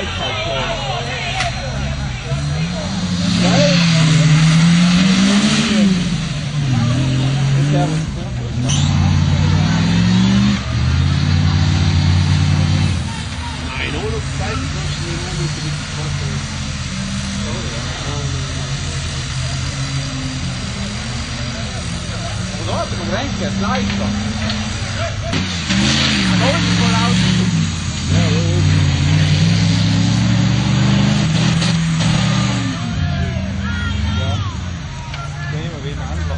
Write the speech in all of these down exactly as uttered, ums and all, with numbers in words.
Freizeit schon. Servus. Nein, ohne Zeit ist das schnell ohne für die Quattro. Guardate come Renke, slice. Noi con l'auto. Ja. Gehen wir wieder an.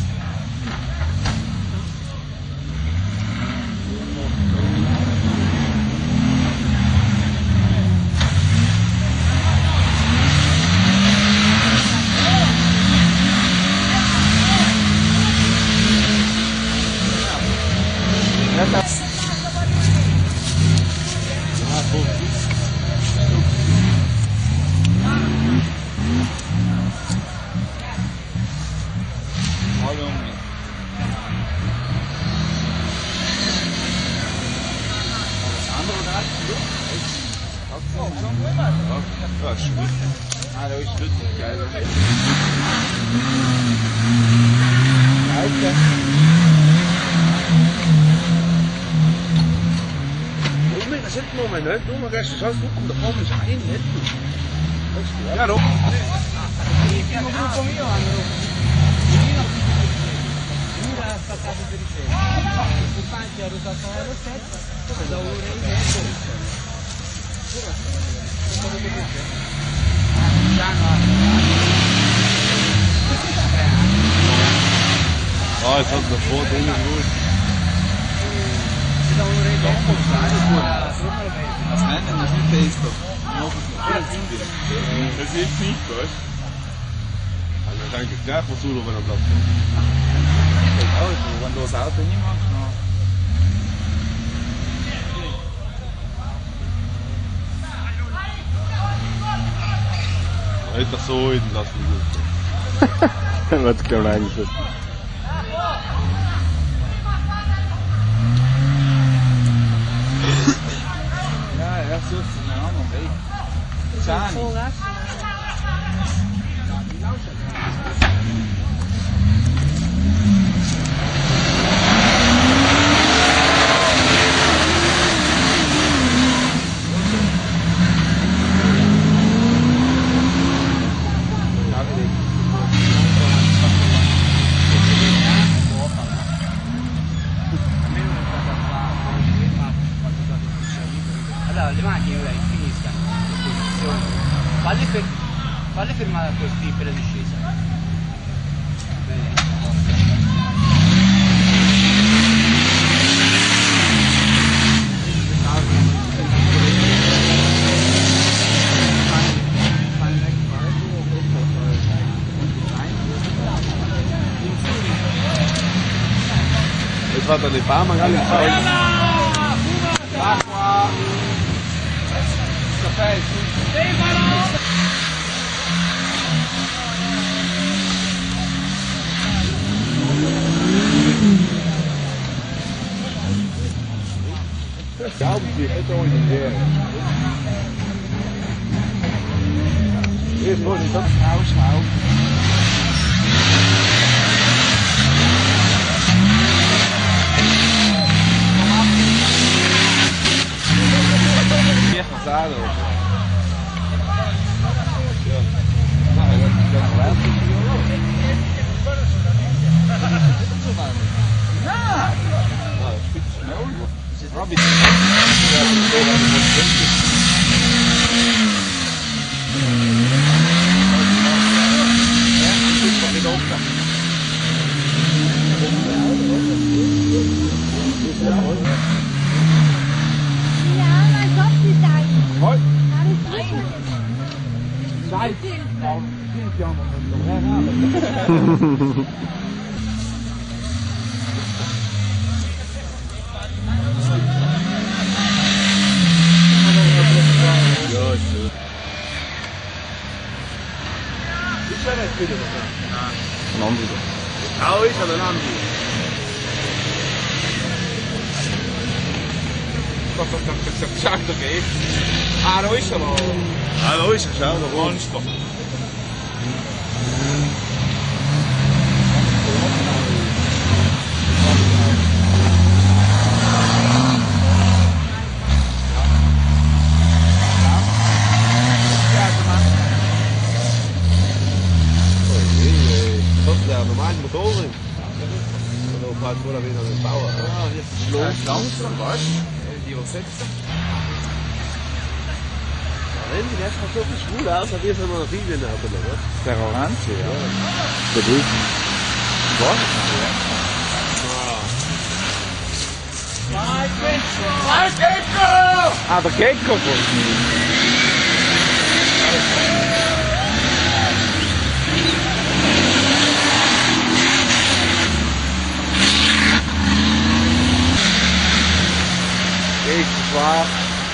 Ah, dat is lustig, ja. Dat zit nog maar net, doe maar eens zo zoeken, dan komen ze in net. Ja, toch? Ah, jetzt hat der Ford ohne Ruhe. Das Rennen, das ist nicht Facebook. Das ist nicht, weißt du? Also dann denke ich gleich, was du noch, wenn er bleibt. Wenn du das Auto nicht machst, dann... Er hat doch so in lassen gut. Was glaube eigentlich? Ja, er sucht sich einen anderen Weg. Zahn. Allora le macchine ora finiscano falle, fer falle fermare così per la discesa. Bene. Jetzt war da die Bar magari in L'acqua! Caffè, Ciao, sì, è un idea. E poi sta schau, schau. Pasado. Robby. Hoi. Sai, no, sentiamo, non Een andere. Nou, is dat een andere. Sagt okay. Ah, da ist er noch. Ah, da ist er, schau, da oben. Monster. Das ist der normale Motoren. Und dann fährt vorher wieder den Bauer. Ah, jetzt Ja, los. langsam, weißt Die übersetzt. du? Der schaut so viel schwul aus, als wenn man noch viel in der Auto hat. Der Orange, ja. Der Drüben. Was? Ah, der Gecko von Ich war.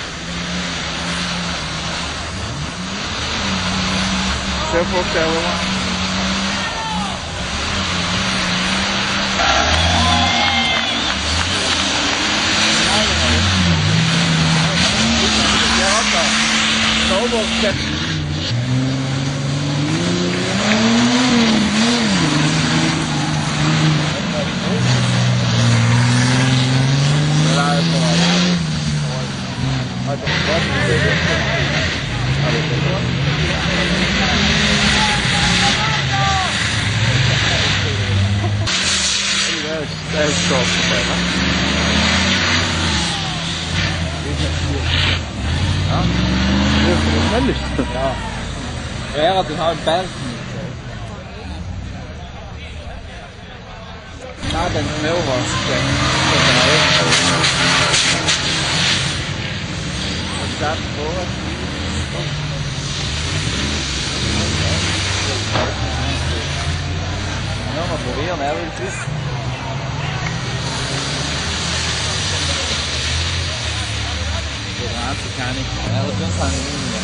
Sehr vorstellen. Der ist doch dabei, ne? Ja, das ist schnell. Ja. Er hat den halben Berg. Ja, den Schnell was. Das ist vor. Ja, mal probieren, er will es. Der Ranze kann ich. Er wird uns an den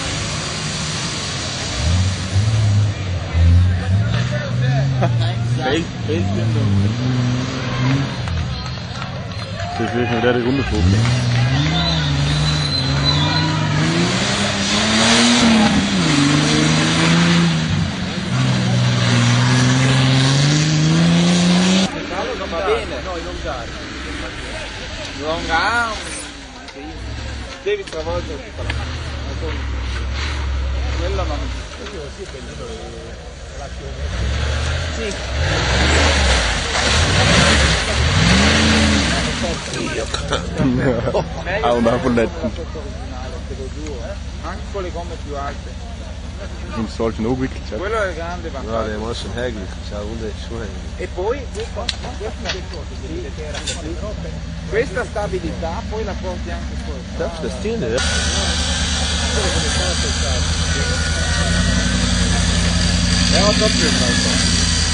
Fehlt, fehlt Das ist wirklich noch der Runde vorne. Va bene, no, non dare. Non ha. Devi stravolgere tutta la macchina. Quello non. Sì. Ah, und auch von letzten. Anche con le gomme più alte. Im solchen Obwickel. Quello è grande Ja, vantaggio. der muss schon hergelig. Schau, runter ist schon hergelig. E poi questa stabilità poi la porti anche fuori. Darfst du das Tier nicht? Ja, doppelt.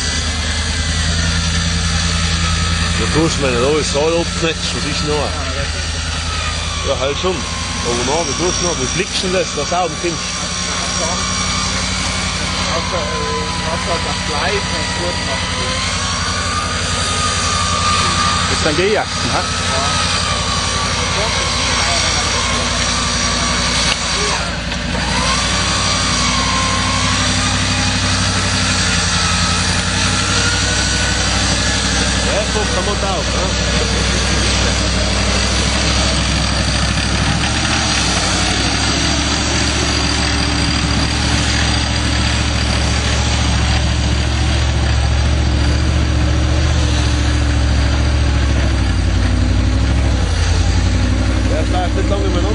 Du tust mir nicht alles Saal abknetschen, was ist noch? Ja, halt schon. Aber noch, wie tust du noch? Wie flickst du das, was du sauber findest? Also, also das Fleisch und gut machen. Das sind die Jacken, ha? Ja, guck, komm mal drauf. Der bleibt nicht lange mehr